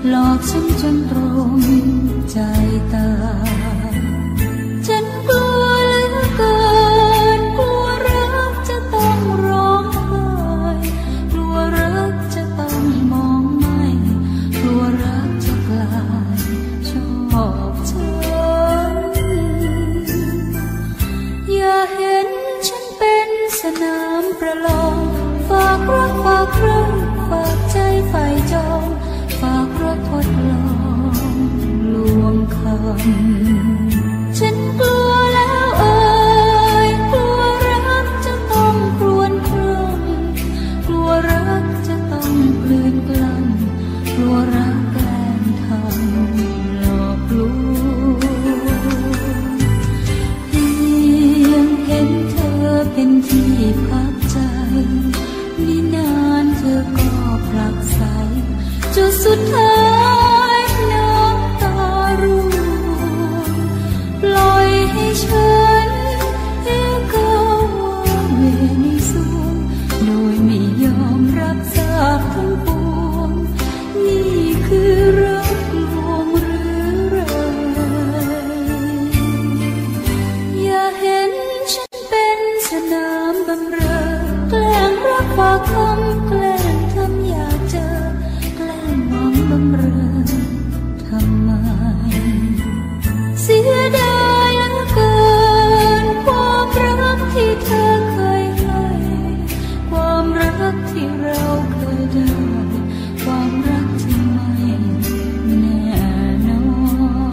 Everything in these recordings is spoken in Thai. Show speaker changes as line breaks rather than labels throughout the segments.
หลอกฉันจนตรงใจตายฉันกลัวเหลือเกินกลัวรักจะต้องร้องไห้กลัวรักจะต้องมองไม่กลัวรักจะกลายชอบฉันอย่าเห็นฉันเป็นสนามประลองฝากรักฝากใครฝากใจใฝ่จองฝากรักทดลองลวงคำฉันกลัวแล้วเอ่ยกลัวรักจะต้องครวญคร่ำกลัวรักจะต้องกลืนกล้ำกลัวรักแกล้งทำหลอกลวงเพียงเห็นเธอเป็นที่พักใจนี่นานเธอก็ผลักไสจนสุดท้ายน้ำตาร่วงปล่อยให้ฉันเอ้ก็ว่าเวในสวงโดยไม่ยอมรับทราบทั้งปวงนี่คือรักลวงหรือไรอย่าเห็นฉันเป็นสนามบำเรอแกล้งรักฝากคำแกล้งทำอยากเจอหวังบำเรอทำไมเสียดายเหลือเกินความรักที่เธอเคยให้ความรักที่เราเคยได้ความรักที่ไม่แน่นอน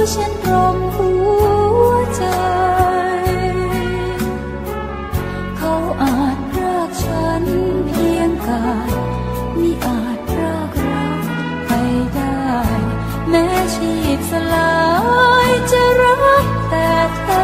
ฉันตรมหัวใจเขาอาจรักฉันเพียงกายมิอาจรักเราไปได้แม้ชีพสลายจะรักแต่เธอ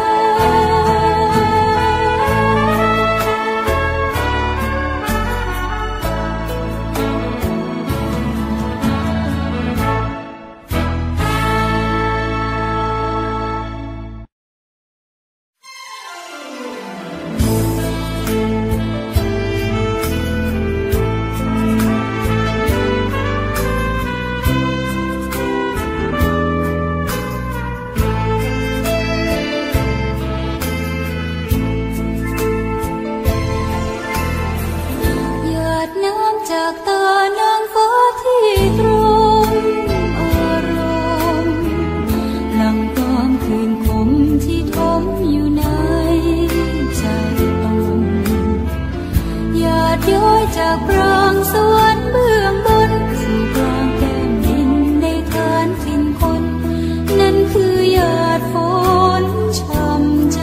จากตานางฟ้าที่ตรงอารมณ์หลังความคืนคมที่ทมอยู่ในใจตนหยาดย้อยจากปรางสวรรค์เบื้องบนสู่กลางแผ่นดินในฐานถิ่นคนนั่นคือหยาดฝนช่ำใจ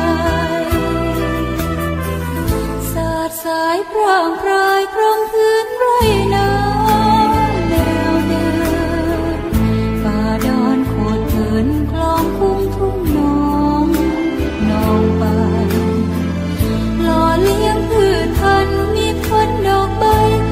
สาดสายพร่างพรายครองพื้นไรนาแนวเดินป่าดอนโคดเถินคลองคุ้งทุ่งน้องไปหล่อเลี้ยงพืชพันธุ์มีผลดอกใบ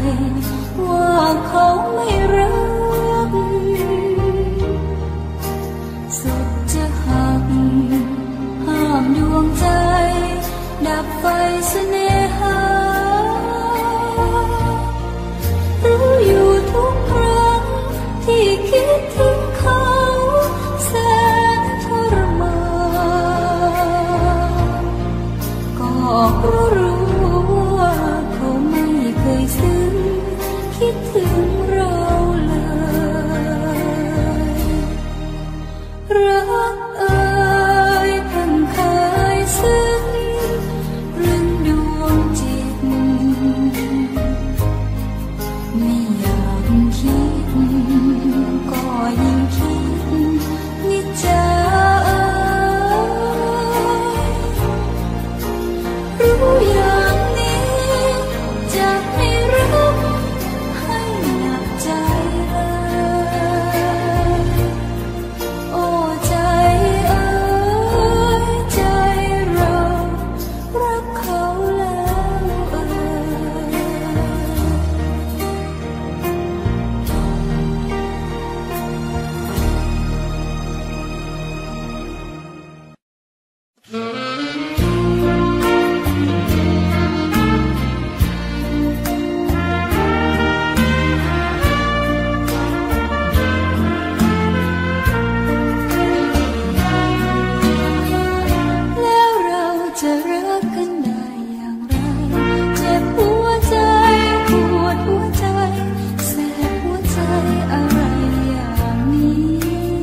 ว่าเขาไม่รักสุดจะหักห้ามดวงใจดับไฟเสน่หารู้อยู่ทุกครั้งที่คิดถึงเขาแสนทรมานก็รู้ว่าเขาไม่เคยซึ้งคิดถึงเราเลยรักเอ่ยเพิ่งเคยซึ้งรึงดวงจิตไม่อยากคิดก็ยิ่งคิดนิจจารู้อย่างนี้จะให้รักให้หนักใจเลยโอ้ใจเอ่ยใจเรารักเขาแล้วแล้วเราจะรักกันได้อย่างไรเจ็บหัวใจปวดหัวใจแสบหัวใจอะไรอย่างนี้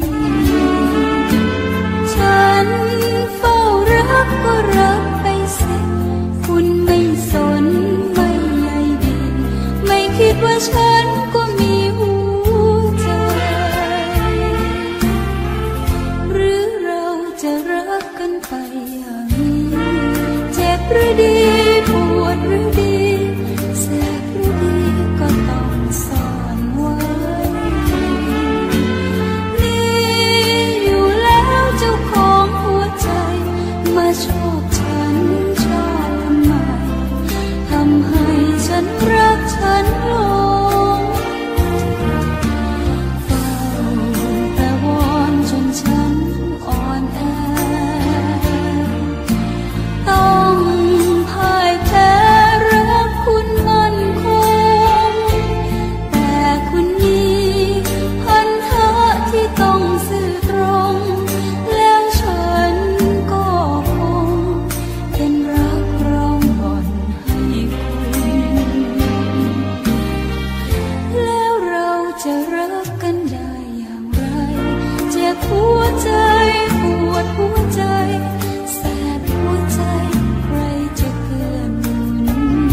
ฉันเฝ้ารักก็รักไปสิคุณไม่สนไม่ใยดีไม่คิดว่าฉันก็มีหัวใจหรือเราจะรักกันไปอย่างนี้เจ็บหรือดีปวดหรือดีแสบหรือดีก็ต้องซ่อนไว้นี่อยู่แล้วเจ้าของหัวใจมาชอบฉันชอบทำไมทำให้ฉันรักฉันหลงเฝ้าแต่วอนจนฉันอ่อนแอต้องพ่ายแพ้รักคุณมั่นคงแต่คุณมีพันธะที่ต้องซื่อตรงแล้วฉันก็คงเป็นรักร้องบ่นให้คุณแล้วเราจะรักกันได้อย่างไรเจ็บหัวใจปวดหัวใจแสบหัวใจใครจะเกื้อหนุน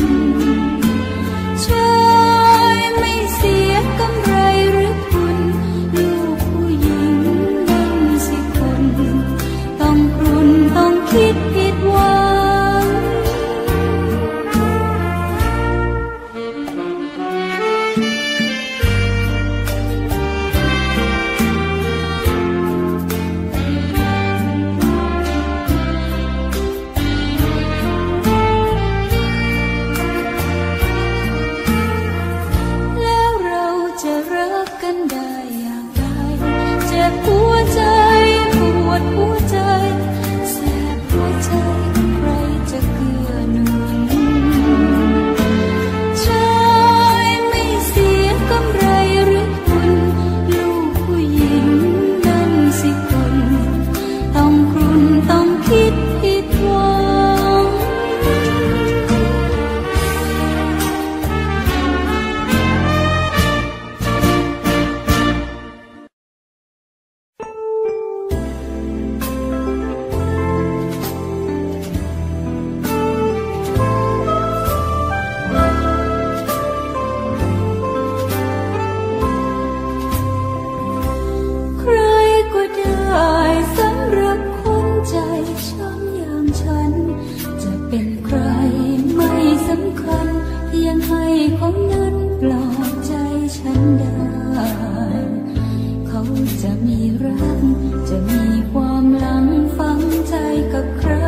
ชายไม่เสียกำไรหรือคุณลูกผู้หญิงนั่นสิคนต้องกรุณต้องคิดผิดหวังแล้วเราจะรักกันได้อย่างไรเจ็บหัวใจปวดหัวใจแสบหัวใจใครจะเกื้อหนุนชายไม่เสียกำไรหรือคุณลูกผู้หญิงนั่นสิคนต้องกรุณต้องคิดผิดหวัง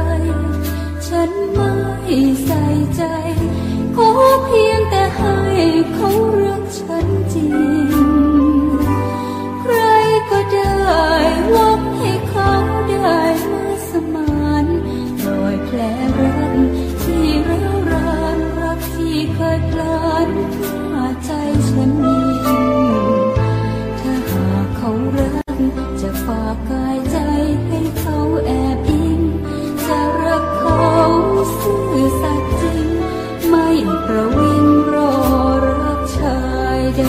ใส่ใจขอเพียงแต่ให้เขารักฉันจริงใครก็ได้หวังให้เขาได้มาสมานรอยแผลรักที่ร้าวรานรักที่เคยพลานพาใจฉันยิ่งถ้าหากเขารักจะฝากกายใจให้เขาแอบอิงจะรักเขาซื่อสัตย์จริงไม่ประวิงรอรักชายใด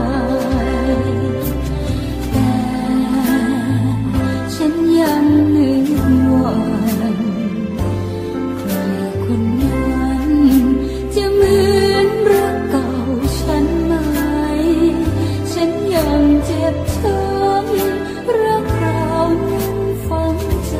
แต่ฉันยังนึกวันใครคนนั้นจะเหมือนรักเก่าฉันไหมฉันยังเจ็บช้ำรักเรานั้นฝังใจ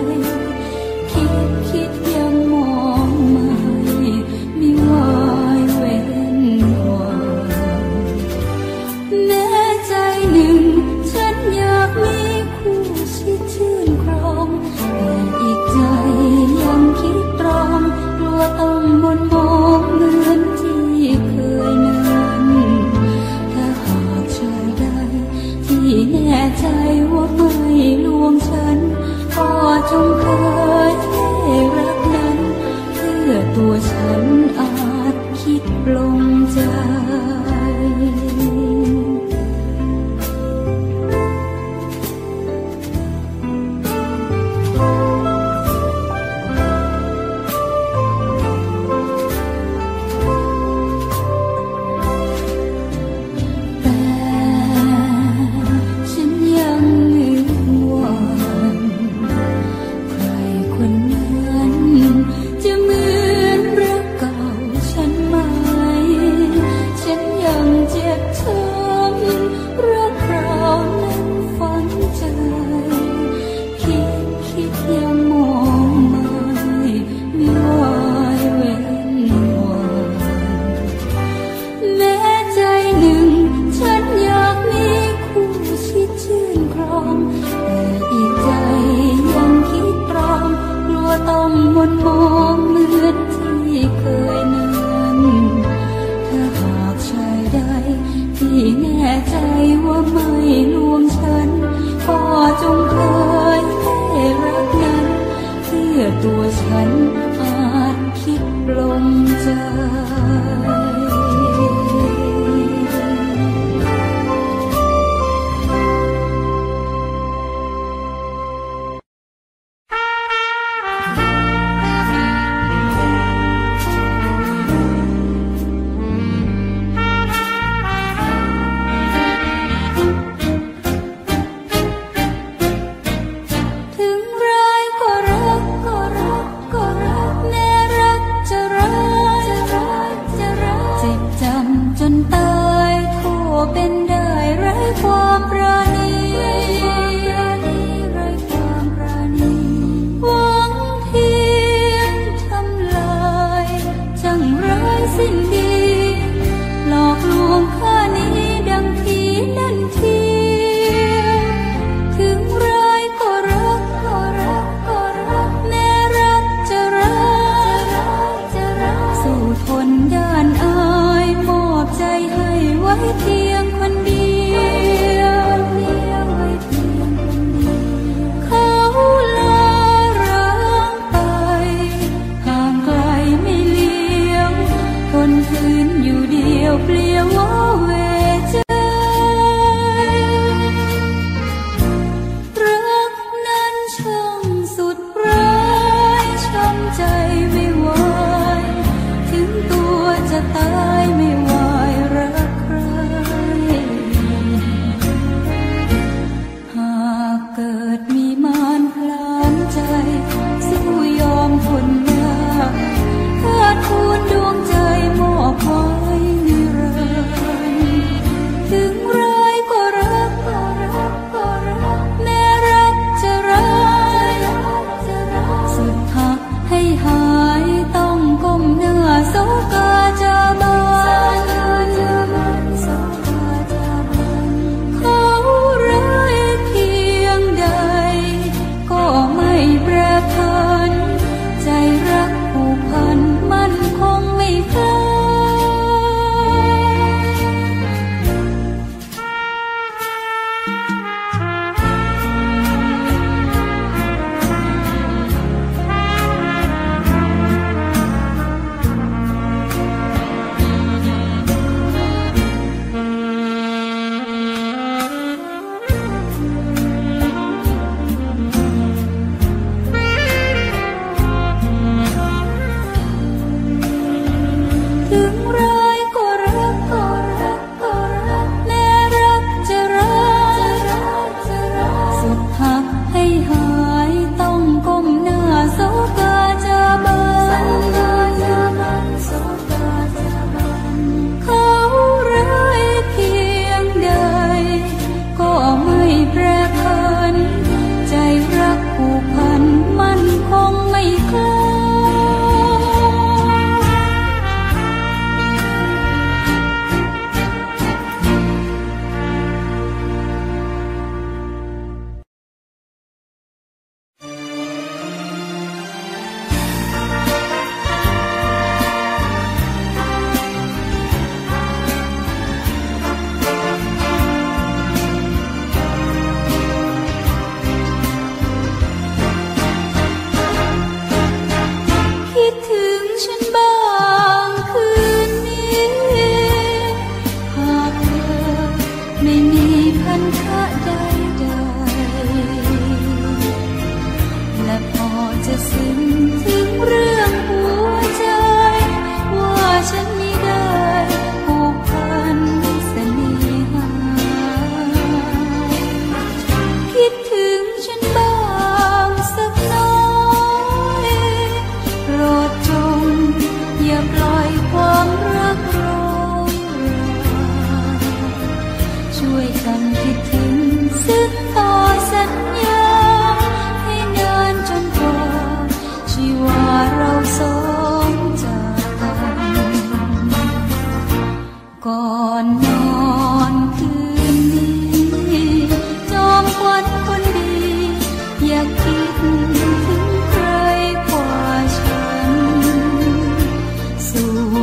คิดยังมองไม่วายเว้นวันแม้ใจหนึ่งฉันอยากมีคู่ชิดชื่นครองแต่อีกใจยังคิดตรอมกลัวต้องมนมองเหมือนที่เคยนั้นถ้าหากชายใดที่แน่ใจว่าไม่ลวงฉันก็จงเคยให้รักนั้นเพื่อตัวฉันอาจคิดปลงใจต้องมนมองเหมือนที่เคยนั้นถ้าหากชายใดที่แน่ใจว่าไม่ลวงฉันก็จงเคยให้รักนั้นเพื่อตัวฉันอาจคิดปลงใจให้หายต้องก้มหน้าโศกาจะบา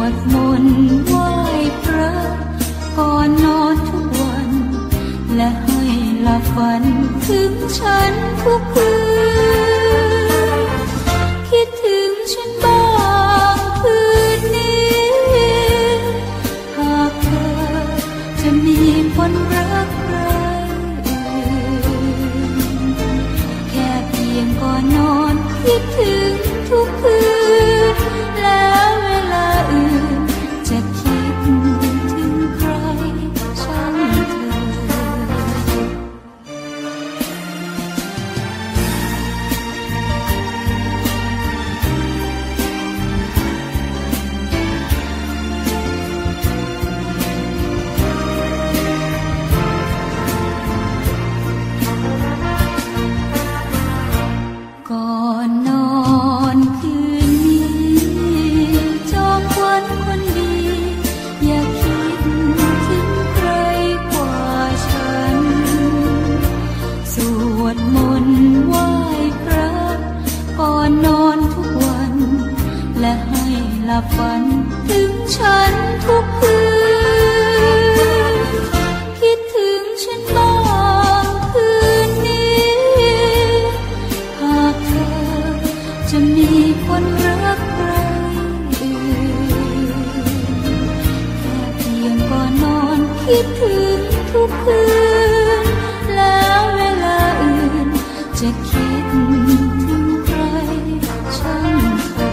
วดมนต์ไหว้พระก่อนนอนทุกวันและให้หลับฝันถึงฉันทุกคืนคิดถึงฉันบ้างคืนนี้หากเธอจะมีคนรักใครแค่เพียงก่อนนอนคิดถึงทุกคืนแล้วเวลาอื่นจะคิดถึงใครช่างเธอก่อนนอนคืนนี้จอมขวัญคนดีอย่าคิดถึงใครกว่าฉันสวดมนต์ไหว้พระก่อนนอนทุกวันและให้หลับฝันถึงฉันทุกคืนคิดถึงฉันบ้างคืนนี้หากเธอจะมีคนรักใครอื่นแค่เพียงก่อนนอนคิดถึงทุกคืนแล้วเวลาอื่นจะคิดถึงใครช่างเธ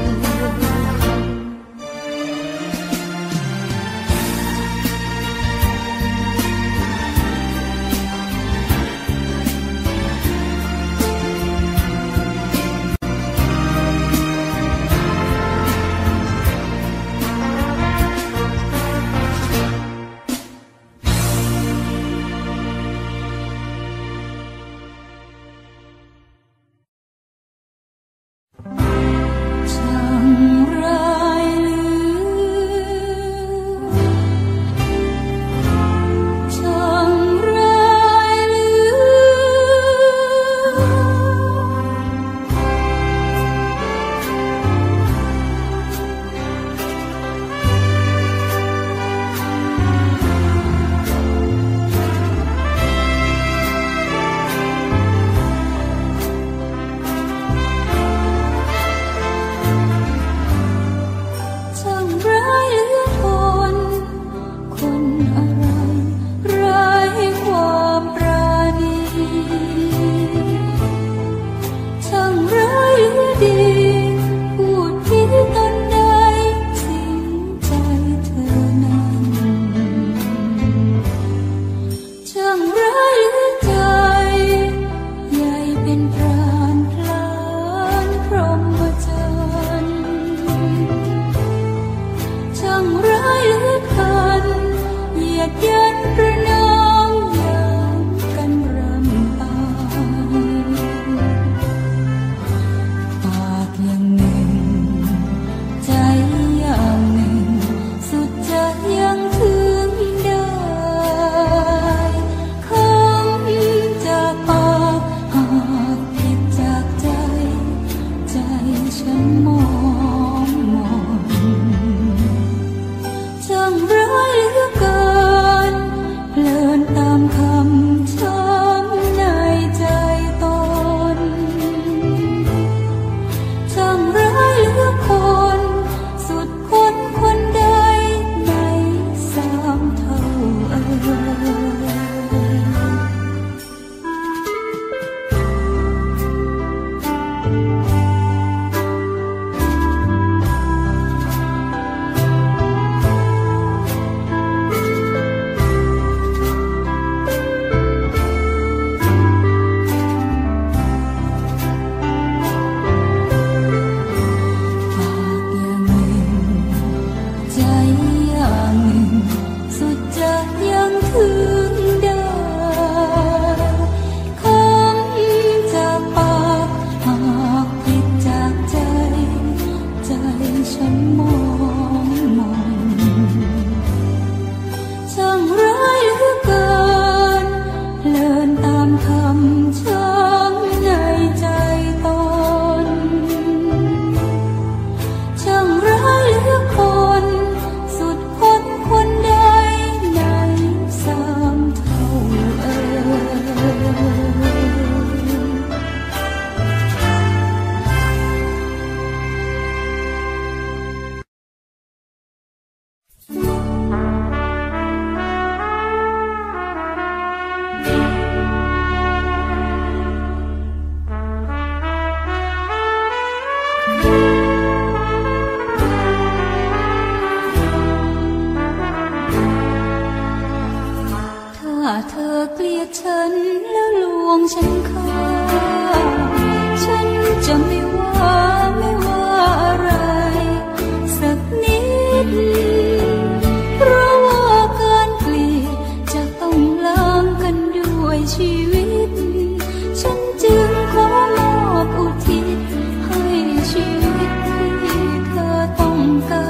เกลียดฉันแล้วลวงฉันฆ่าฉันจะไม่ว่าอะไรสักนิดเพราะว่าการเกลียดจะต้องล้างกันด้วยชีวิตฉันจึงขอมอบอุทิศให้ชีวิตที่เธอต้อง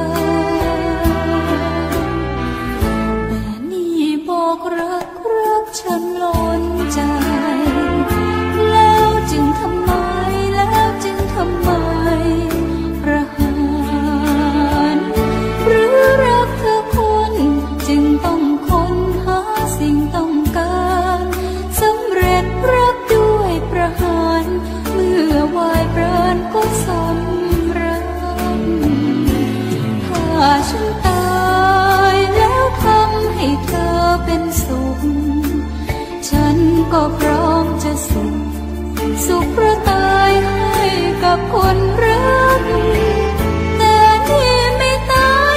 การแต่นี่บอกรักฉันล้นใจแล้วจึงทำไมประหารหรือรักเธอคนจึงต้องค้นหาสิ่งต้องการสำเร็จรักด้วยประหารเมื่อวายปราณก็สมรักถ้าฉันตายแล้วทำให้เธอเป็นสุขฉันก็พร้อมจะสุขเพราะตายให้กับคนรักแต่ที่ไม่ตาย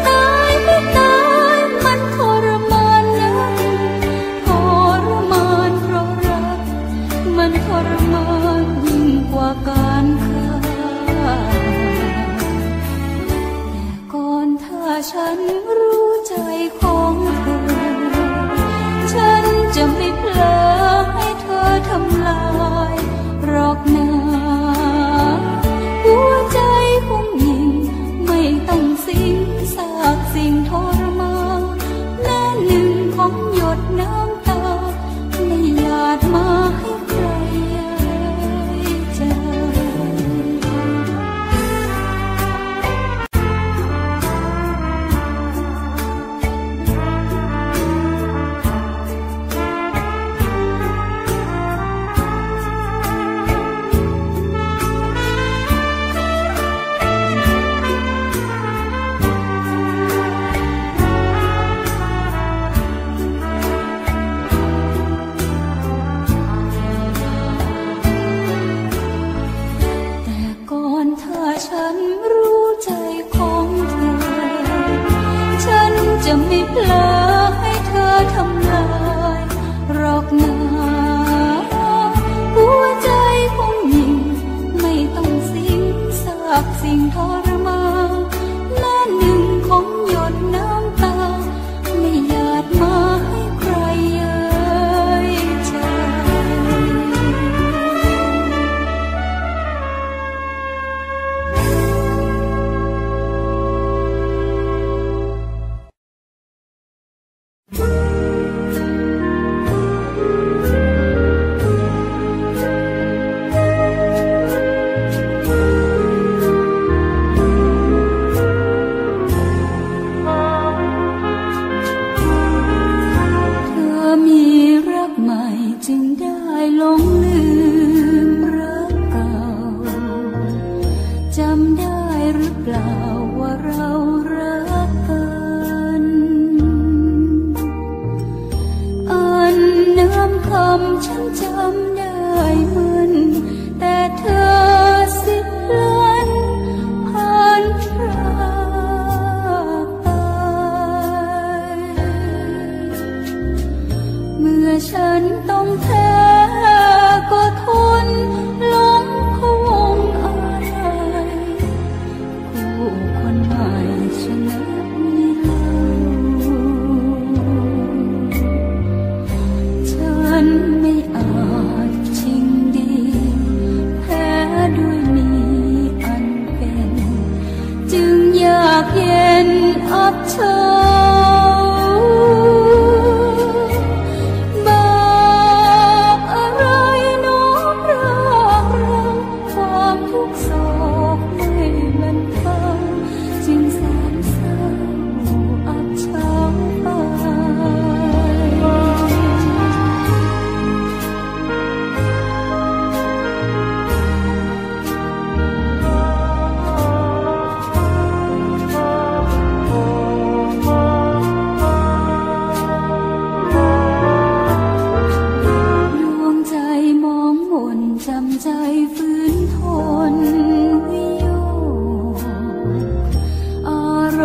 มันทรมานนะทรมานเพราะรักมันทรมานยิ่งกว่าการฆ่าแต่ก่อนถ้าฉันรู้ใจของเธอฉันจะไม่เพลอให้เธอทำลายหรอกนะหัวใจของหญิงไม่ต้องสิ้นซากสิ่งทรมานแม้หนึ่งของหยดน้ำตาไม่หยาดมาให้ใครใจ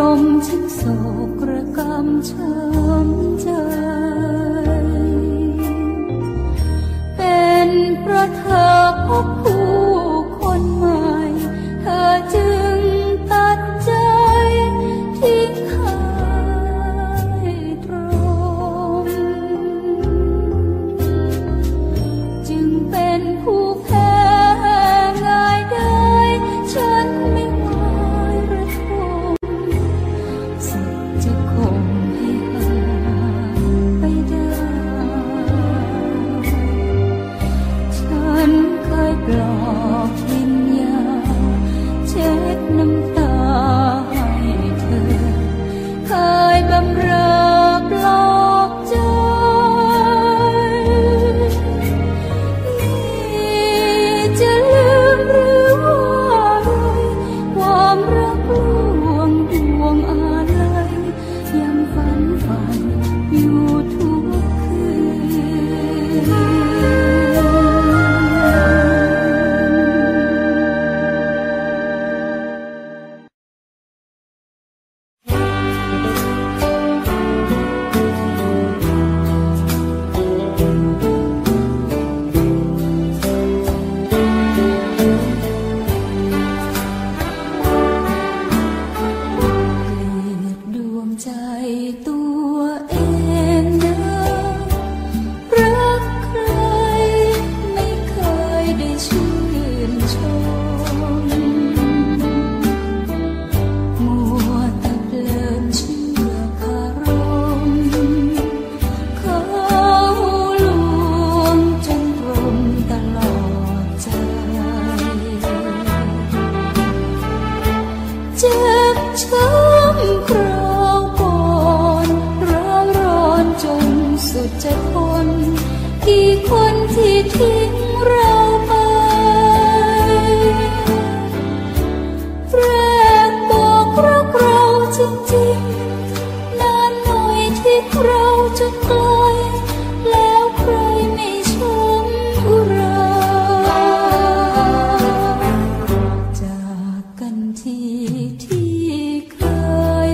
ช้ำใจ
บผู้คนใหม่เธอจึงตัดใจทิ้งให้ตรงจึงเป็นผู้แพ้ง่ายได้ฉันไม่ไหวระทมสุดจะคงให้หายไปได้ฉันเคยปลอบวิญญาณเช็ดน้ำตาให้เธอเคยบำเรอปลอบใจนี่จะลืมหรือว่าไรความรักลวงดวงอะไรยังฝันใฝ่อยู่ทุกคืนดวงใจตัวเองนะรักใครไม่เคยได้ชื่นชมมัวแต่เพลินเชื่อคารมเขาลวงจนรมตลอดใจเจ็บช้ำคราวก่อนร้าวร้อนจนสุดจะทนกี่คนที่ทิ้งเราไปแรกบอกรักเราจริงๆนานหน่อยที่เราจะไกลแล้วใครไม่ชมอุราจากกันทีที่เคย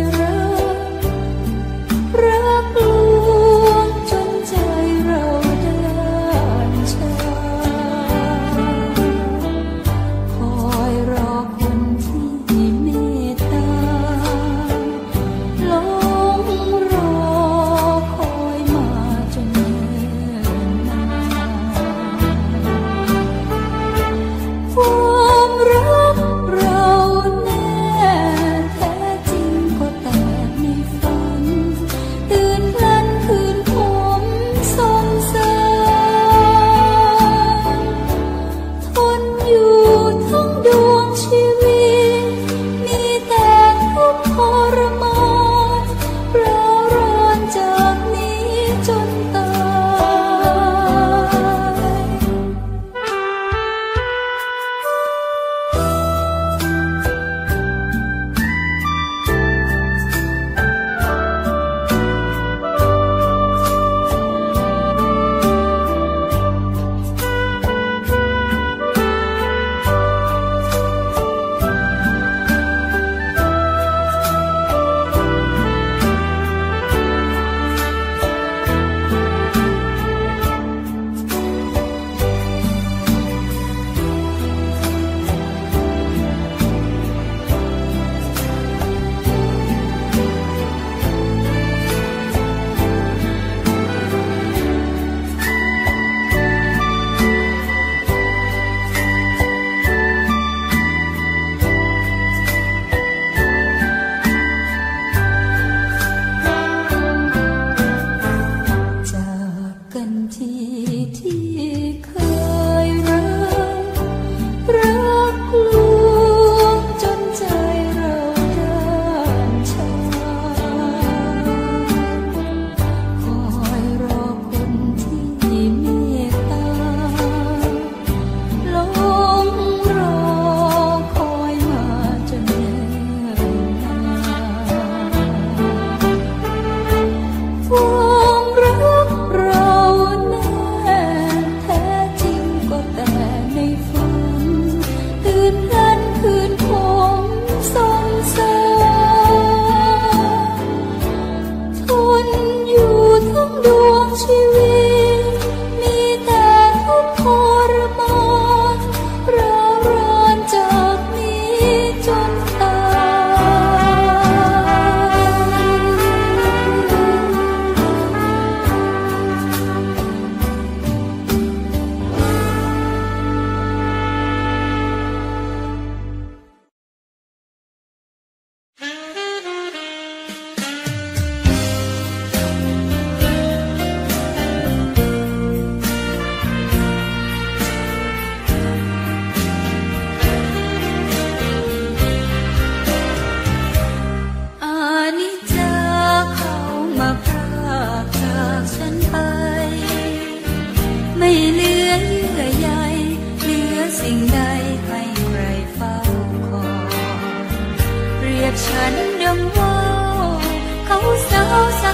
รักลวงจนใจเราด้านชาคอยรอคนที่เมตตาหลงรอคอยมา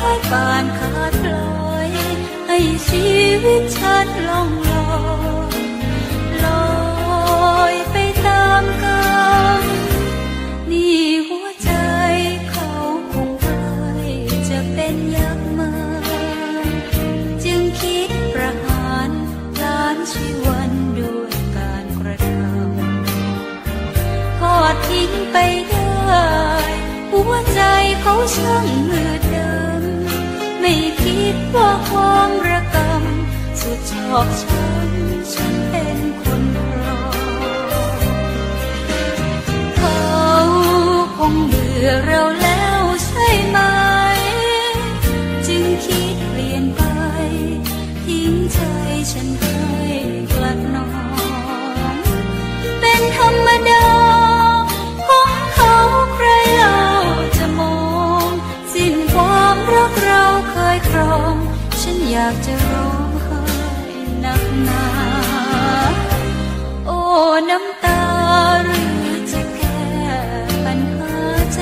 ายป่านขาดลอยให้ชีวิตฉันล่องลอยลอยไปตามกาลนี่หัวใจเขาคงใกล้จะเป็นยักษ์มาจึงคิดประหารล้านชีวันด้วยการกระทำทอดทิ้งไปได้หัวใจเขาช่างมืดดำไม่คิดว่าความระกำสุดชอบฉันเป็นคนครองเขาคงเบื่อเราแล้วใช่ไหมจึงคิดเปลี่ยนไปทิ้งใจฉันให้กลัดนอนเป็นธรรมดาของเขาใครเล่าจะมองสิ้นความรักเราเคยครองฉันอยากจะร้องไห้หนักหนาโอ้น้ำตาหรือจะแก้ปัญหาใจ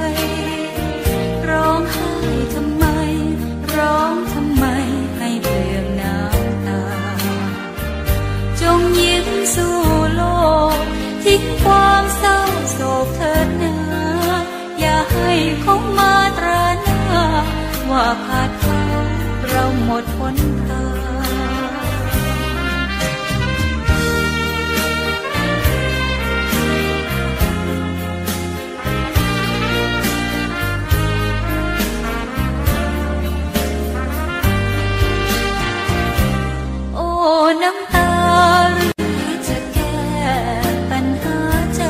ร้องไห้ทำไมร้องทำไมให้เปลืองน้ำตาจงยิ้มสู่โลกทิ้งความเศร้าโศกเถิดนาอย่าให้เขามาตราหน้าว่าขาดเขาเราหมดหนทางโอ้น้ำตาหรือจะแก้ปัญหาใจ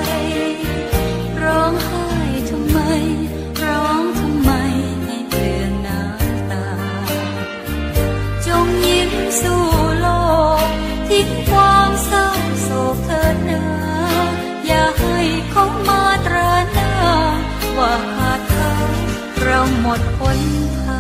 ร้องไห้ทำไมร้องทำไมให้เปลืองน้ำตาจงยิ้มสู่โลกทิ้งความเศร้าโศกเถิดนาอย่าให้เขามาตราหน้าว่าขาดเขาเราหมดหนทาง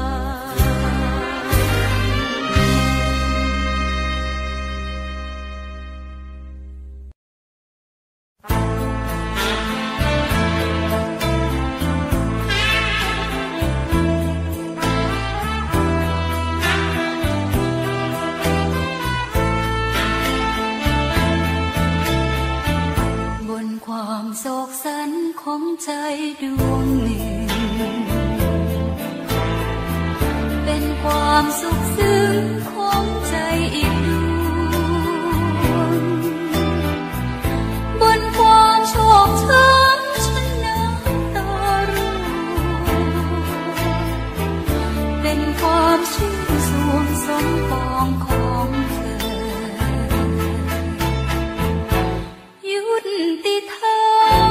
ความโศกสันของใจดวงหนึ่งเป็นความสุขซึ้งของใจอีกดวงบนความโชคช้ำฉันน้ำตาร่วงเป็นความชื่นสวงสมปองของเธอยุติธรรม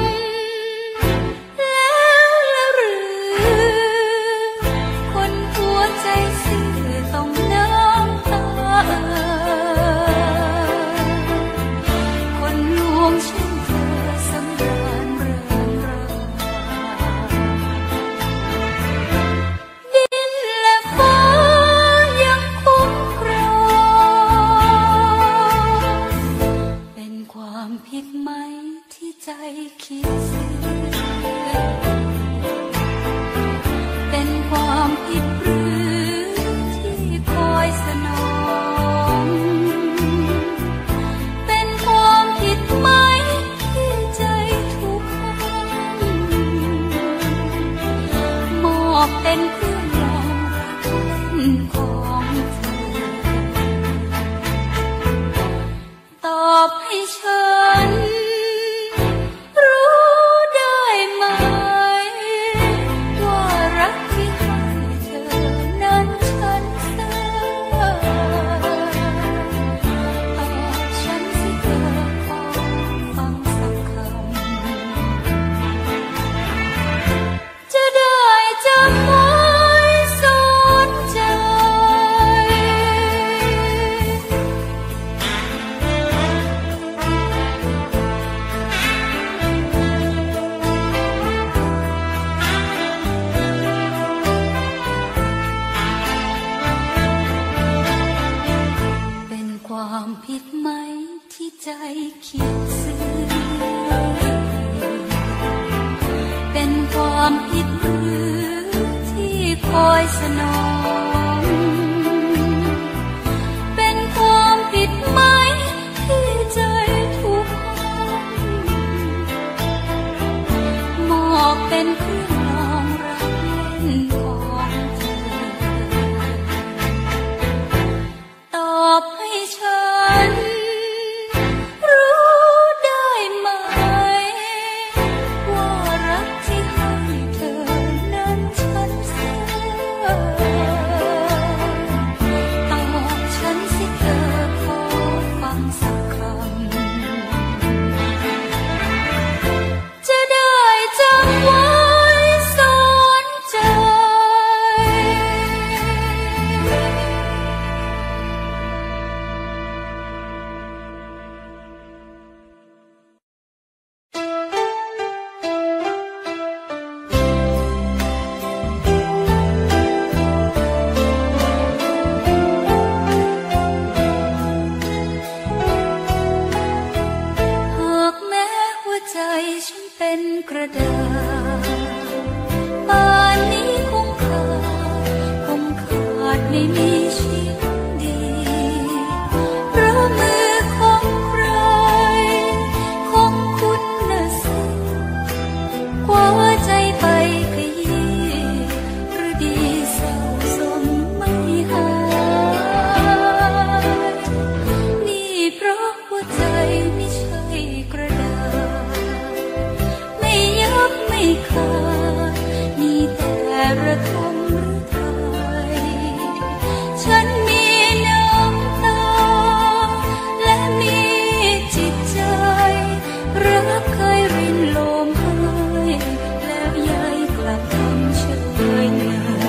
แล้วหรือคนหัวใจซื่อต้องน้ำตาคนลวงฉันเธอสำราญเริงราดินและฟ้ายังคุ้มครองเป็นความผิดไหมที่ใจคิดซื่อเป็นความผิดหรือที่คอยสนองเป็นความผิดไหมที่ใจทุกข์มอบเป็นเครื่องรองรักเล่นของเธอตอบให้ฉันรู้ได้ไหมว่ารักที่ให้เธอนั้นฉันเสียตอบฉันสิเธอขอฟังสักคำจะได้จำไว้อยสนองเป็นความผิดไหมที่ใจถูกมอบเป็นเครื่องรองรักเล่นของเธอตอบให้ฉันรู้ได้ไหมว่ารักที่ให้เธอนั้นฉันเสียตอบฉันสิเธอขอฟังสักคำจะได้จำไว้สอนใจหากแม้หัวใจฉันเป็นกระดาษป่านนี้คงขาดไม่มีชิ้นดีเพราะมือของใครของคุณน่ะสิกว่าใจไปขยี้หรือดีเศร้าสมไม่หายนี่เพราะหัวใจไม่ใช่กระดาษไม่ยับไม่ขาดมีแต่ระทมหรือไทยฉันมีน้ำตาและมีจิตใจรักเคยรินลมให้แล้วย้ายกลับทำเฉยเมย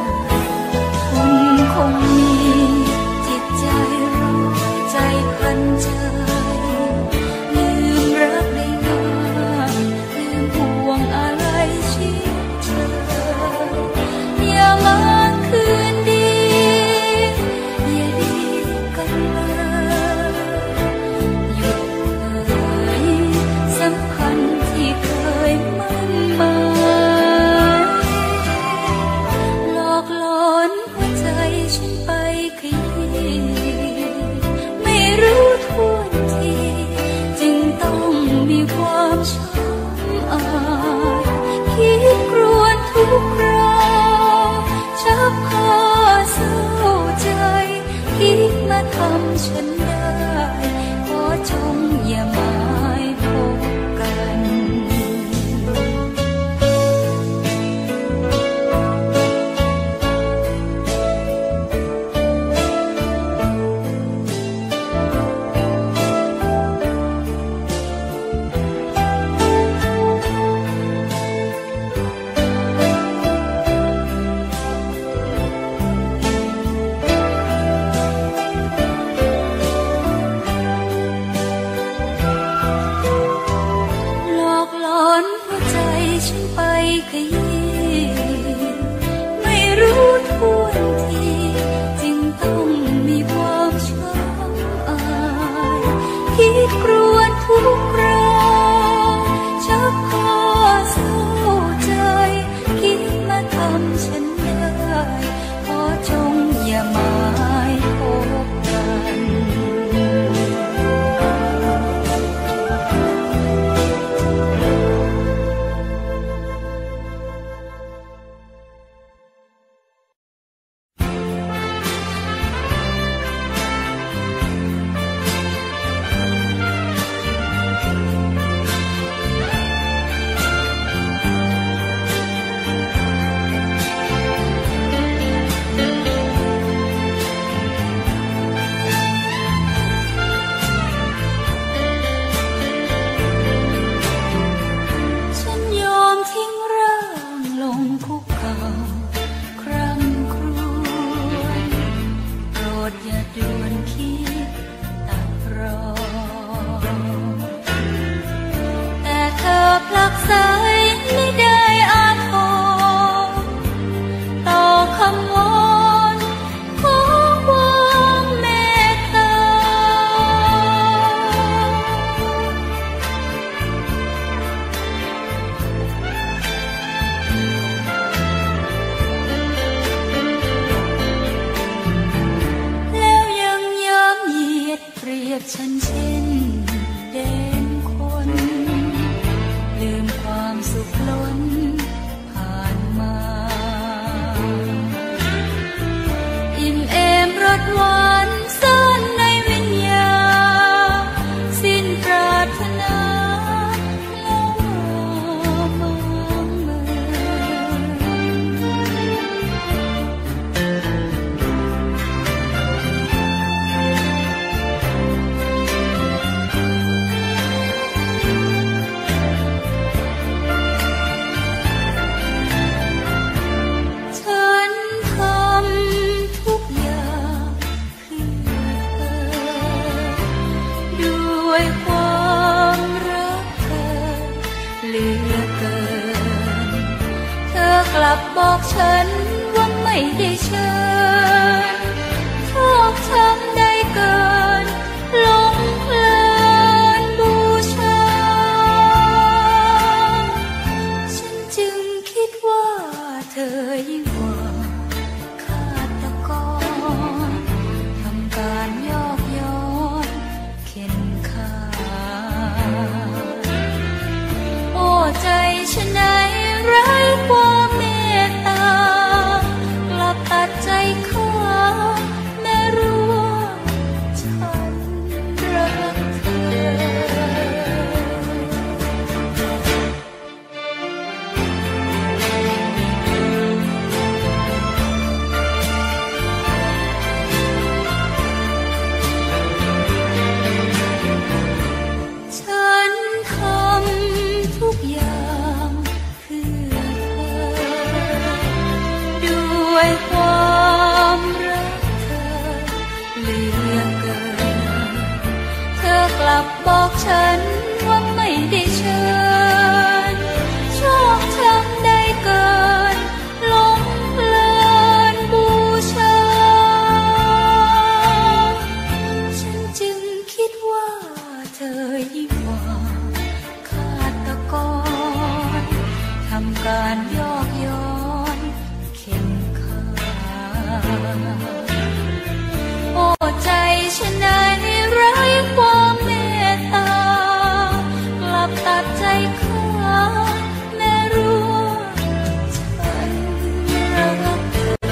คุณคงมีจิตใจร้อยใจพันใจลืมรักได้ง่ายลืมห่วงอะไรชิดเธออย่ามาคืนดีอย่าดีกันเลยหยุดเลยสัมพันธ์ที่เคยมั่นหมายหลอกหลอนหัวใจฉันไปขยี้ไม่รู้ท่วนทีจึงต้องมีความช้ำอายคิดกรวนทุกคราชักพาเศร้าใจคิดมาทำฉันได้ขอจงอย่าหมายพบกันลับบอกฉันว่าไม่ได้เชิญชอบช้ำได้เกินหลงเพลินบูชาฉันจึงคิดว่าเธอยิ่งกว่าฆาตกรทำการยอกย้อนเข็นฆ่าโอ้ใจฉันไหนไร้ความเมตตากลับตัดใจข้าแม้รู้ว่าฉันรักเธอฉันทำทุกอย่างเพื่อเธอด้วยความรักเธอเหลือเกินเธอกลับบอกฉันว่าไม่ได้เชิญชอบช้ำได้เกินหลงเพลินบูชาฉันจึงคิดว่าเธอยิ่งกว่าฆาตกรทำการยอกย้อนเข็นฆ่าโอ้ใจฉันไหนไร้ความเมตตากลับตัดใจข้าแม้รู้ว่าฉันรักเธอ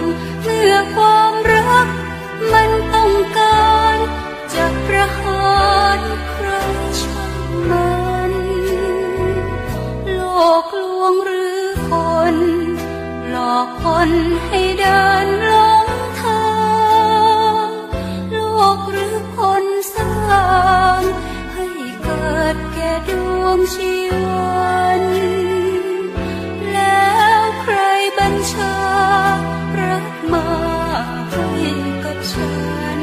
เมื่อความรักมันต้องการจะประหารใครช่างมันโลกลวงหรือคนหลอกคนให้เดินหลงทางโลกหรือคนสร้างให้เกิดแก่ดวงชีวันแล้วใครบัญชารักมาให้กับฉัน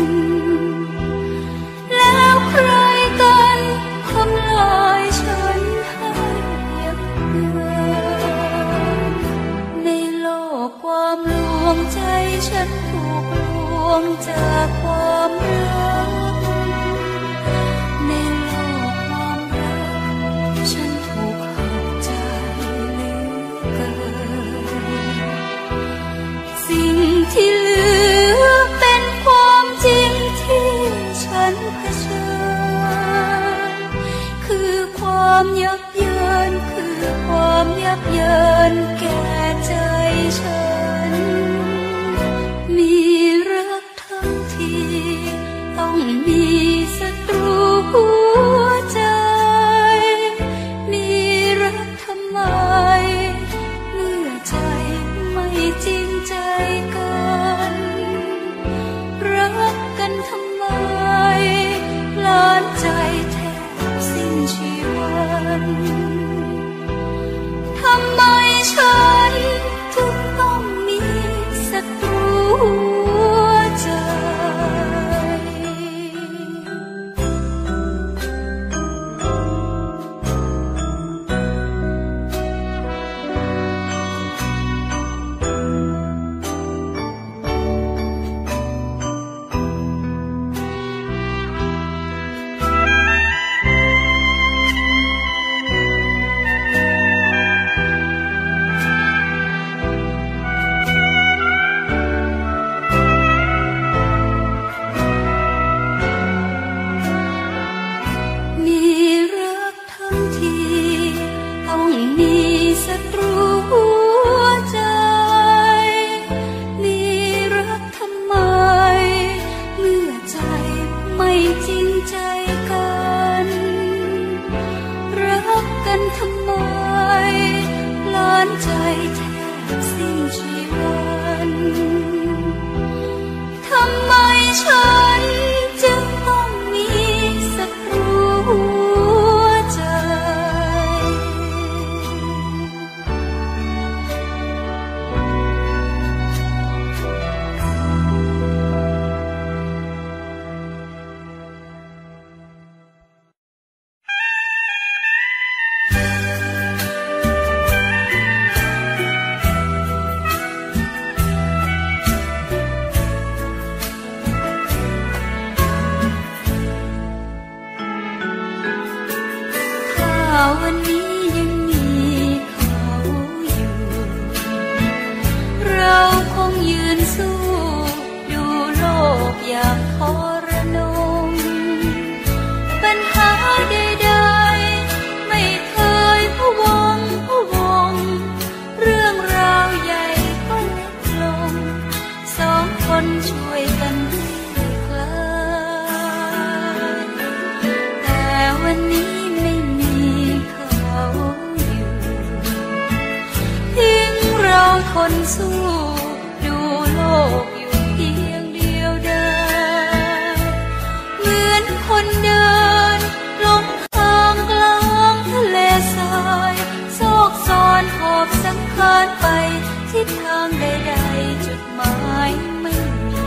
แล้วใครกันทำลายฉันให้ยับเยินในโลกความลวงใจฉันถูกลวงจากความรักในโลกความรักฉันถูกหักใจเหลือเกินสิ่งที่เหลือเป็นความจริงที่ฉันเผชิญคือความยับเยินคือความยับเยินแก่ใจฉันมีรักทั้งทีต้องมีศัตรูหัวใจมีรักทำไมเมื่อใจไม่จริงใจกันรักกันทำไมล้านใจแทบสิ้นชีวันทำไมฉันถึงต้องมีศัตรูหัวใจมีรักทั้งทีต้องมีศัตรูหัวใจมีรักทำไมเมื่อใจไม่จริงใจกันรักกันทำไมล้านใจแทบสิ้นชีวันทำไมฉันจึงต้องมีศัตรูหัวใจถ้าวันนี้ยังมีเขาอยู่เราคงยืนสู้ดูโลกอย่างทรนงปัญหาใดๆไม่เคยพะวงเรื่องราวใหญ่ก็เล็กลงสองคนช่วยกันให้คลายแต่วันนี้ไม่มีเขาอยู่ทิ้งเราทนสู้ดูโลกอยู่เพียงเดียวดายเหมือนคนเดินหลงทางกลางทะเลทรายซอกซอนหอบสังขารไปทิศทางใดๆจุดหมายไม่มี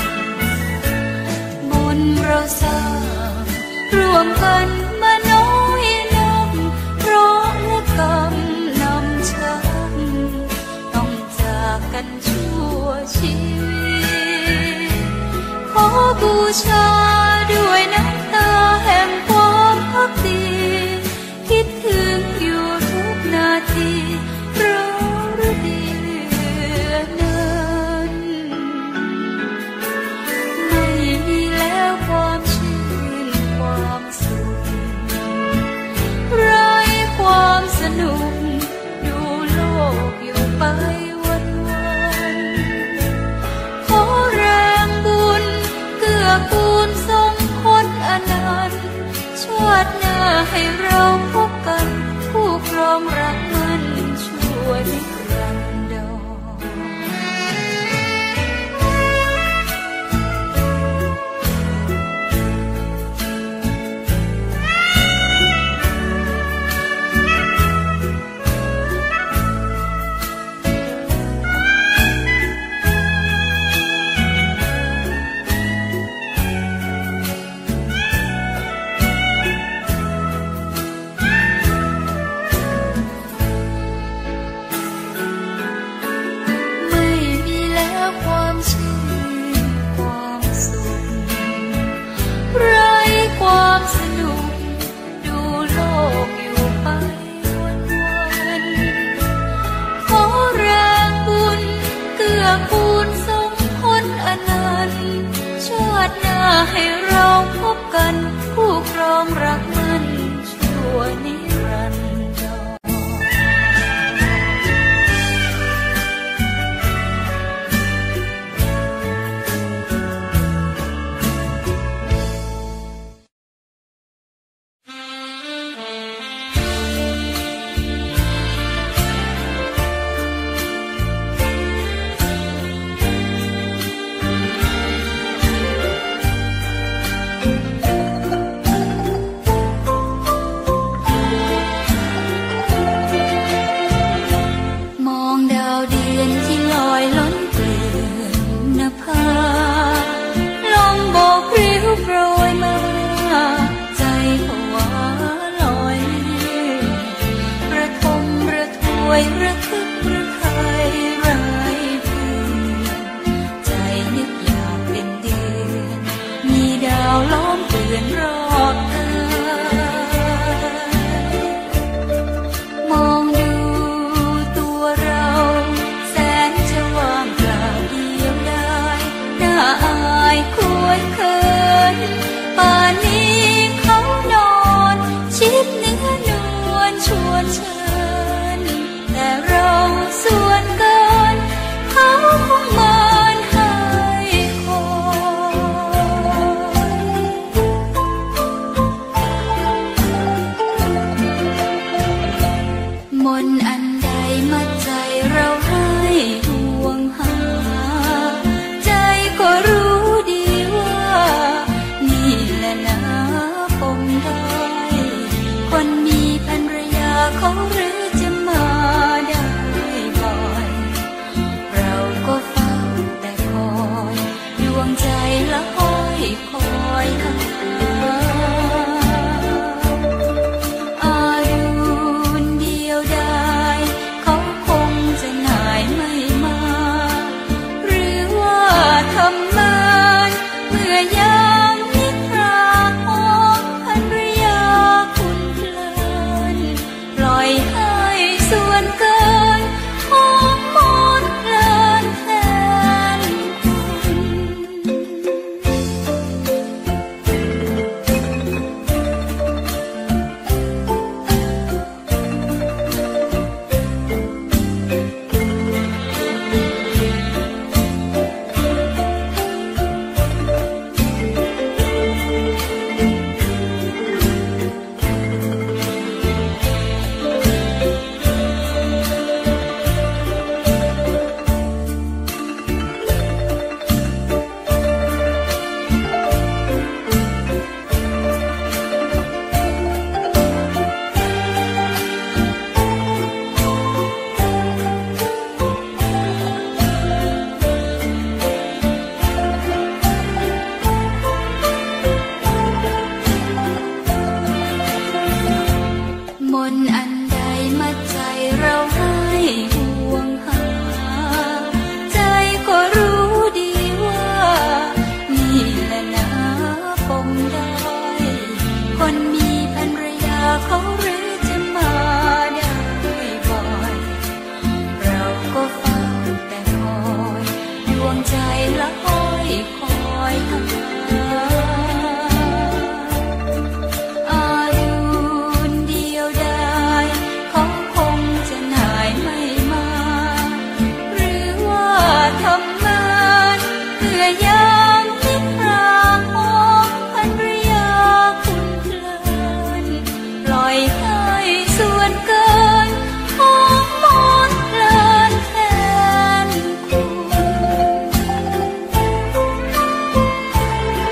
บุญเราสร้างร่วมกันมาน้อยนักเพราะและกรรมนำชักต้องจากกันชั่วชีวิตขอบูชาด้วยน้ำตาแห่งความพักดีคิดถึงอยู่ทุกนาทีเพราะฤดีเหลือเนินไม่มีแล้วความชื่นความสุขไร้ความสนุกดูโลกอยู่ไปวันชื่นความสุขไร้ความสนุกดูโลกอยู่ไปวันขอแรงบุญเกื้อกูลส่งผลอนันต์ชาติหน้าให้เราพบกันคู่ครองรักมันชั่วนิรันดร์ระทึกระคายร้ายเพื่อนใจนึกอยากเป็นเดือนมีดาวล้อมเกลื่อนรอบกายมองดูตัวเราแสนจะว่างเปล่าเดียวดายน่าอายควรเขินป่านนี้เขานอนชิดเนื้อนวลชวนเชิญแต่เราส่วนเกินเขาคงมานให้คอยมนต์อันใดมัดใจเราให้ห่วงหาใจก็รู้ดีว่านี่แหละนะปมด้อยคนมีภรรยาเขาหรือจะมาได้บ่อยเราก็เฝ้าแต่คอยดวงใจละห้อยคอยหาอารุณเดียวดายเขาคงจะหน่ายไม่มาหรือว่าทำงานเมื่อยามนิทราหอมภรรยาคุณเพลินปล่อยให้ส่วนเกินหอมมนต์เพลินแทนมนต์อันใดมัดใจเราให้ห่วงหาใจก็รู้ดีว่านี่แหละนะปมด้อยคนมีภรรยาเขาหรือจะมาได้บ่อยเราก็เฝ้าแต่คอยดวงใจละห้อยคอยหาอารุณเดียวดายเขาคงจะหน่ายไม่มาหรือว่าทำงานเพื่อยามนิทราหอมภรรยาคุณเพลินปล่อยให้ส่วนเกินหอมมนต์เพลินแทนคุณ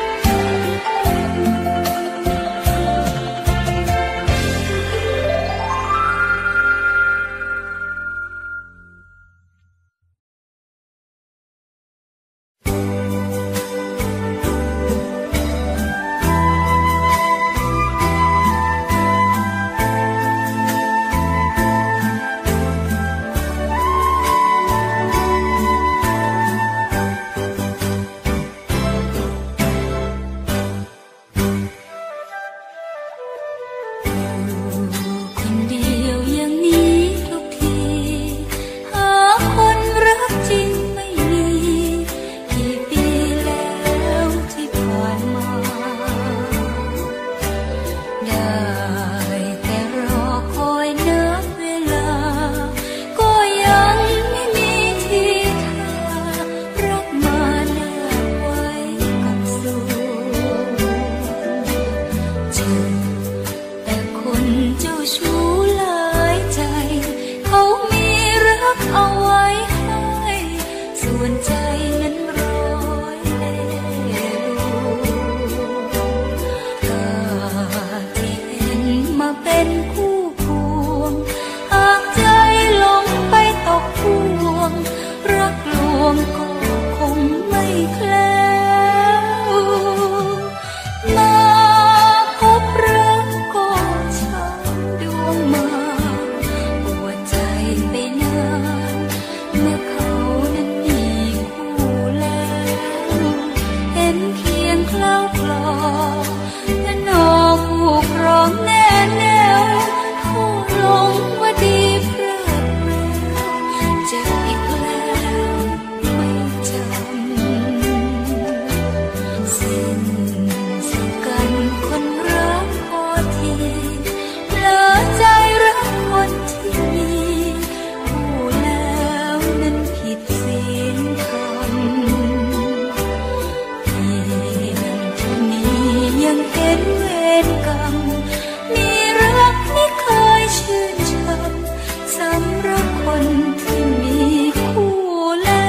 แคล้วมาพบรักก็ช้ำดวงมาปวดใจไปนานเมื่อเขานั้นมีคู่แล้วเห็นเพียงคล้าวคลอและนอคู่ครองแน่แน่วผู้หลงว่าดีเพลิดเพลินเจ็บอีกแล้วไม่จำสิ้นสุขกันคนรักพอทีเผลอใจรักคนที่มีผู้แล้วนั้นผิดศีลธรรมเพียงเท่านี้ยังเห็นเวรกรรมมีรักไม่เคยชื่นชมสำหรับคนที่มีคู่แล้ว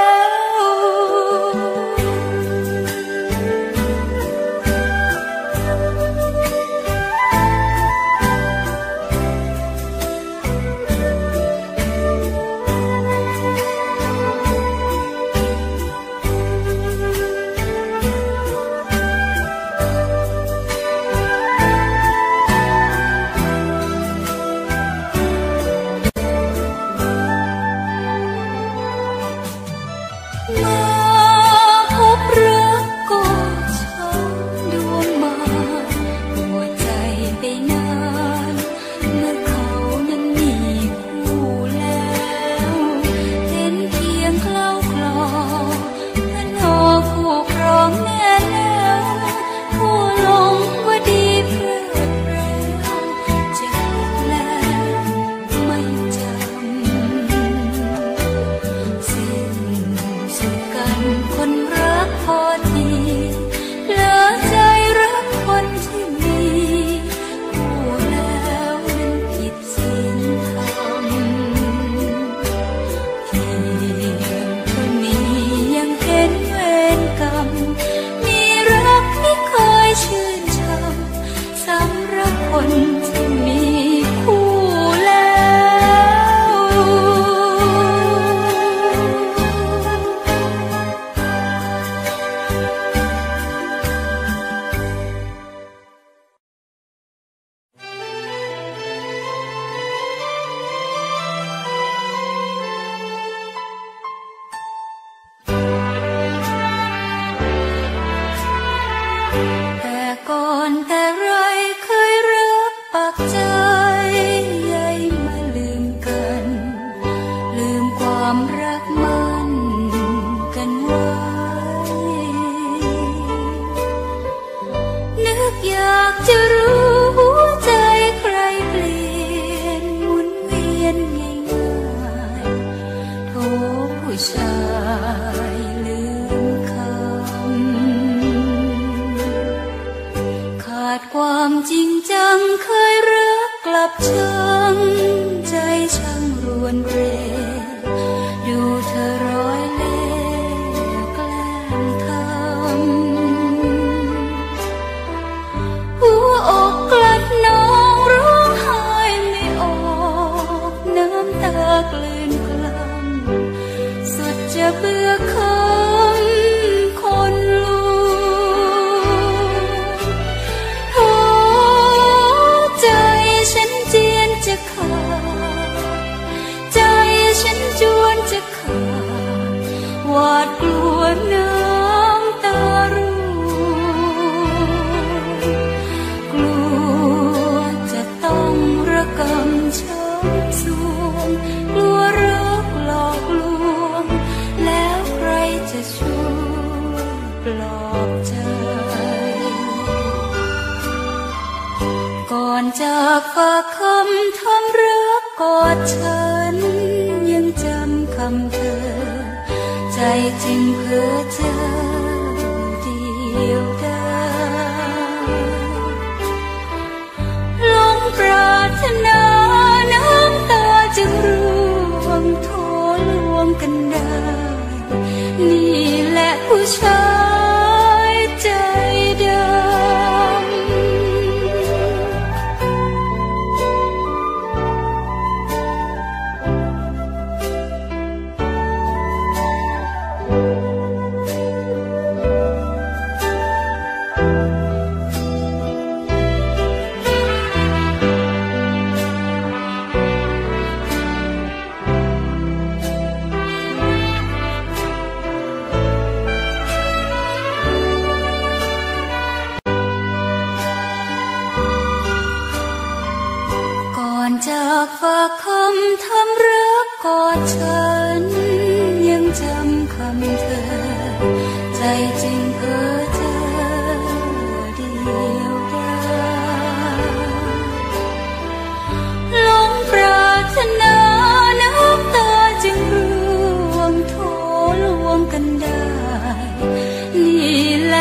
มาพบรักก็ช้ำดวงมาปวดใจไปนานเมื่อเขานั้นมีคู่แล้วเห็นเพียงคล้าวคลอและนอคู่ครองแน่แล้วผู้หลงว่าดีเพลิดเพลินเจ็บแล้วไม่จำสิ้นสุขกันคนรักพอดีเผลอใจรักคนที่มีคู่แล้วนั้นผิดศีลธรรมเพียงเท่านี้ยังเห็นเวรกรรมมีรักไม่เคยชื่นชมสำหรับคนที่มีคู่แล้วแต่ก่อนแต่ไรเคยรักปักใจใยมาลืมกันลืมความรักมันกันไว้นึกอยากจะรู้หัวใจใครเปลี่ยนหมุนเวียนง่ายๆโธ่ผู้ชายลืมคำขาดความจริงจังเคยรักกลับชังใจช่างรวนเรดูเธอร้อยเล่ห์แกล้งทำหัวอกกลัดน้องร้องไห้ไม่ออกน้ำตากลืนกล้ำสุดจะเบื่อคำคนลวงโธ่ใจฉันเจียนจะขาดใจฉันจวนจะขาดหวาดกลัวน้ำตาร่วงกลัวจะต้องระกำช้ำสวงกลัวรักหลอกลวงแล้วใครจะช่วยปลอบใจก่อนจากฝากคำทำรักกอดฉันยังจำคำเธอใจจึงเพ้อเจอเดียวดายหลงปรารถนาน้ำตาจึงร่วงโถลวงกันได้นี่แหละผู้ชายใจดำ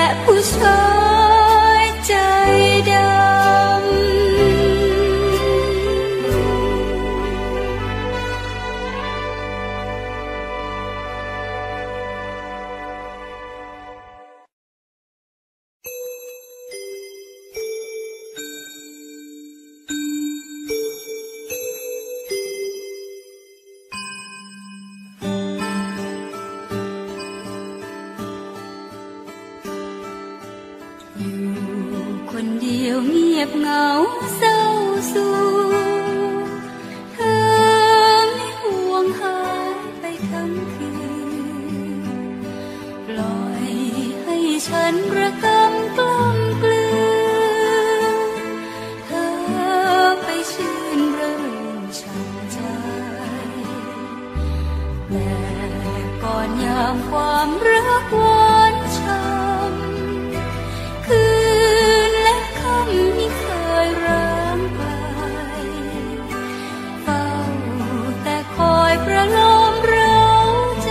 ผู้ชายใจดำคนเดียวเงียบเหงาเศร้าสูเธอไม่ห่วงหายไปทั้งคืนปล่อยให้ฉันระกำกล้ำกลืนเธอไปชื่นเรื่นช่ำใจแต่ก่อนยามความรักหวานช้ำคืนและค่ำไม่เคยร้างไกลเฝ้าแต่คอยประโลมเร้าใจ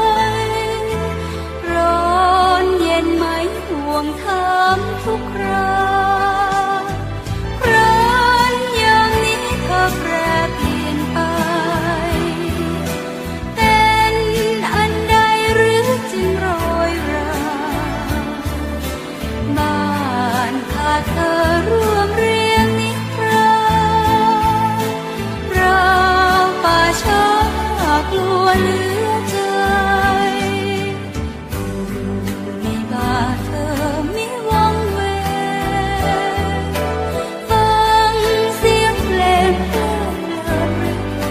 ร้อนเย็นไหมห่วงถามทุกคราครั้นยามนี้เธอแปรเปลี่ยนไปเป็นอันใดหรือจึงโรยราบ้านขาดเธอร่วมเรียงนิทราเราป่าช้ากลัวเหลือใจในบ้านเธอไม่วังเวงฟังเสียงเพลงเพลินเลิศ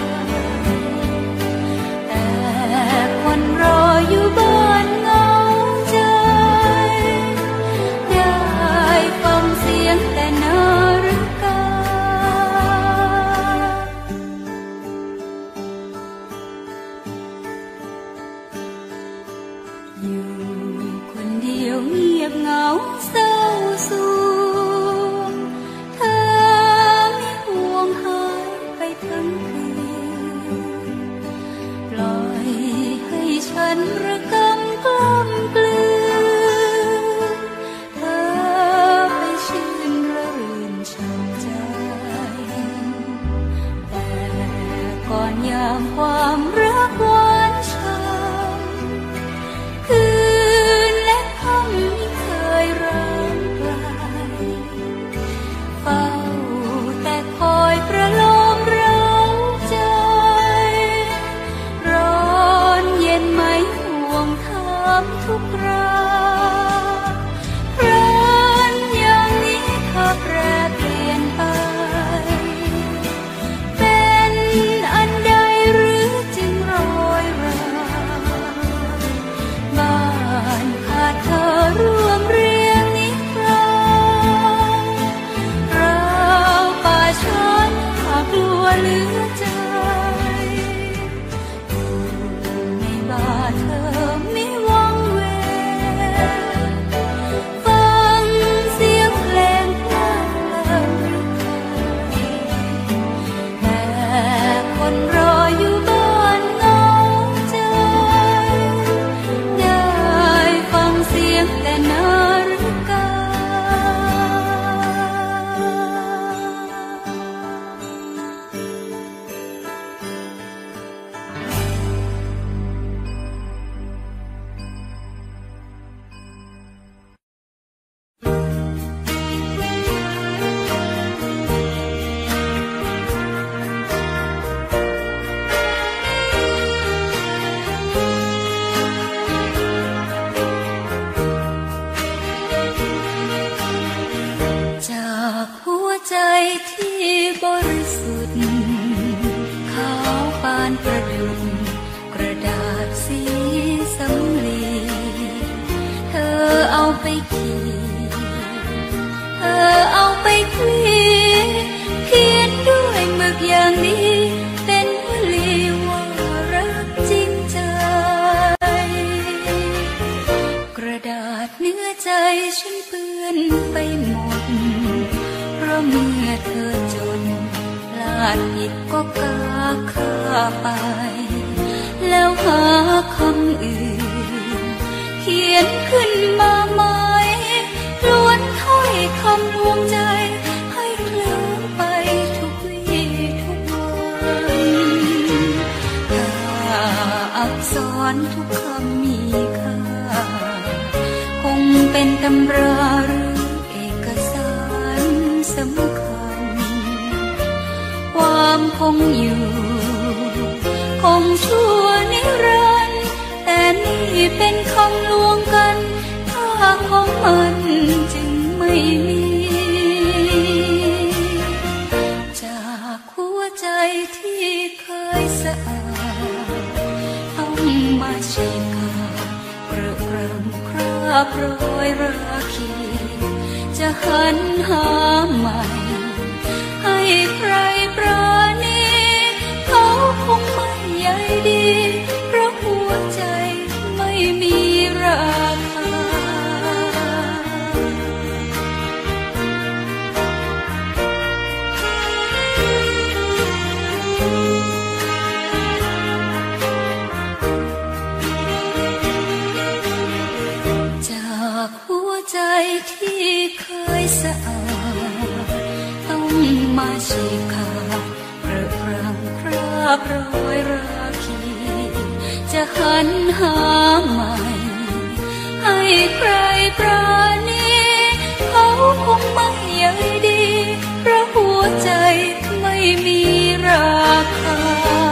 แต่คนรออยู่บ้านเหงาใจได้ฟังเสียงแต่นาฬิกาอยู่คนเดียวเงียบเหงาเศร้าสูงเธอไม่ห่วงหายไปทั้งคืนปล่อยให้ฉันระกำกล้ำกลืนเธอไปชื่นรื่นช่ำใจแต่ก่อนยามความรักหวานช้ำคืนและค่ำไม่เคยร้างไกลเฝ้าแต่คอยประโลมเร้าใจร้อนเย็นไหมห่วงถามทุกคราครั้นอย่างนี้เธอแปรเปลี่ยนไปเป็นอันใดหรือจึงโรยราบ้านขาดเธอร่วมเรียงนิทราเราป่าช้ากลัวเหลือใจในบ้านเธอไม่วังเวงฟังเสียงเพลงเพลินเลิศแต่คนรออยู่บ้านเหงาใจได้ฟังเสียงแต่นาฬิกา ไปขีดเธอเอาไปคลีเขียนด้วยหมึกอย่างนี้เป็นวลีว่ารักจริงใจกระดาษเนื้อใจฉันเปื้อนไปหมดเพราะเมื่อเธอจนพลาดผิดก็กาข้าไปแล้วหาคำอื่นเขียนขึ้นมาใหม่ำลวงใจให้เคลิ้มไปทุกวี่ทุกวันถ้าอักษรทุกคำมีค่าคงเป็นตำราหรือเอกสารสำคัญความคงอยู่คงชั่วนิรันดร์แต่นี่เป็นคำลวงกันค่าของมันจึงไม่มีจากหัวใจที่เคยสะอาดต้องมาฉีกขาดเปรอะเปร่าคราบรอยราคีจะหันหาใหม่ให้ใครปราณีเขาคงไม่ใยดีเพราะหัวใจไม่มีราคาจากหัวใจที่เคยสะอาดต้องมาฉีกขาดเปรอะเปร่าคราบรอยราคีจะหันหาใหม่ให้ใครปราณีเขาคงไม่ใยดีเพราะหัวใจไม่มีราคา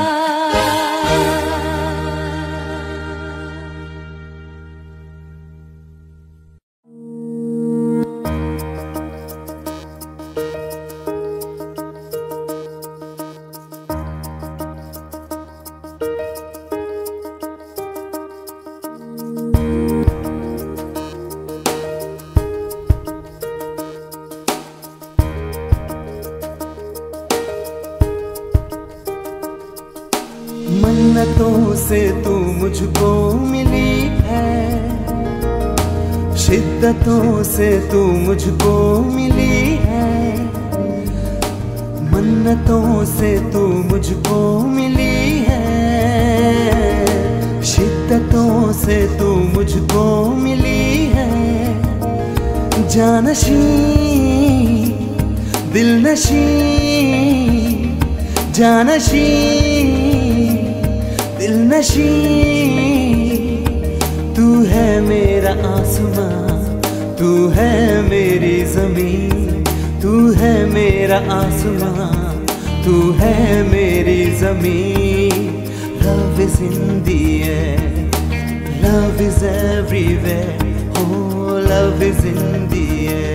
मन्नतों से तू मुझको मिली है, शिद्दतों से तू मुझको मिली है। मन्नतों से तू मुझको मिली है, शिद्दतों से तू मुझको मिली है। जानशी दिलनशी जानशी दिलनशी तू है मेरा आसमां, तू है मेरी ज़मीन, तू है मेरा आसमां, तू है मेरी ज़मीन। Love is in the air, love is everywhere, oh love is in the air.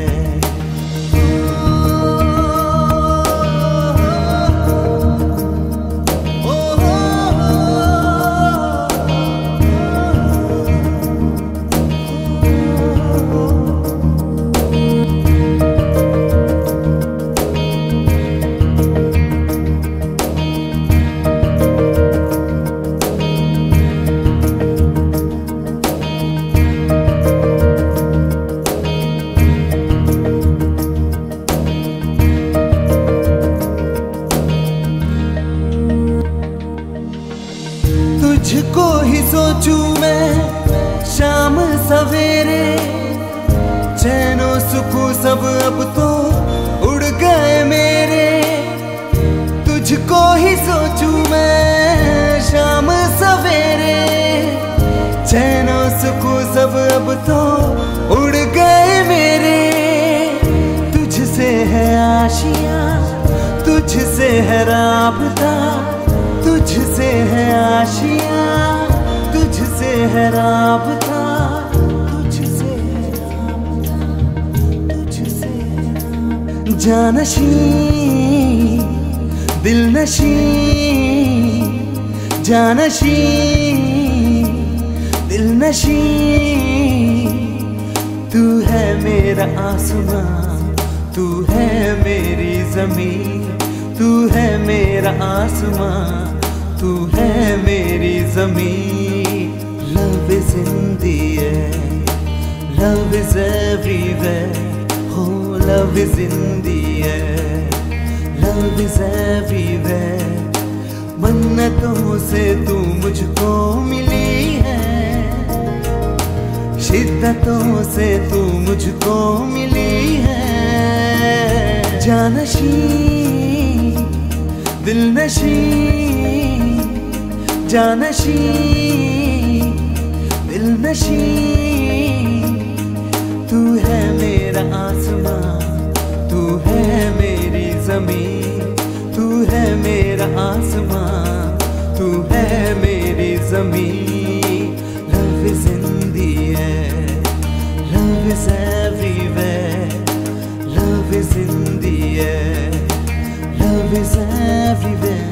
तुझको ही सोचूं मैं शाम सवेरे, चैनो सुकून सब अब तो उड़ गए मेरे। तुझको ही सोचूं मैं शाम सवेरे, चैनो सुकून सब अब तो उड़ गए मेरे। तुझसे है आशियां, तुझसे है राबता, तुझसे है आशियां, तुझसे है राबता, तुझसे है राबता, तुझसे है राबता। जानशी दिलनशी जानशी दिलनशी तू है मेरा आसमां, तू है मेरी ज़मीन, तू है मेरा आसमां, तू है मेरी ज़मीन। Love is in the air, love is everywhere, oh love is in the air, love is everywhere। मन्नतों से तू मुझको मिली है, शिद्दतों से तू मुझको मिली है। जानशी दिल नशी जानशी दिल नशी तू है मेरा आसमां तू है मेरी ज़मीं तू है मेरा आसमां तू है मेरी ज़मीं love is in the air love is everywhere love is in the air love is everywhere